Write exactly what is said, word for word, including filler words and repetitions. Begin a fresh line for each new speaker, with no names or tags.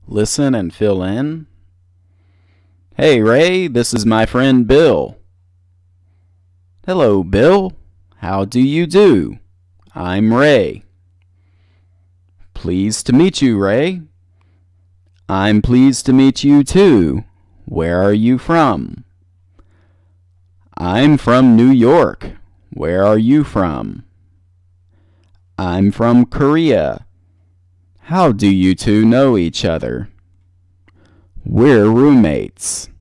Listen and fill in. Hey Ray, this is my friend Bill. Hello Bill, how do you do? I'm Ray. Pleased to meet you, Ray. I'm pleased to meet you too. Where are you from? I'm from New York. Where are you from? I'm from Korea. How do you two know each other? We're roommates.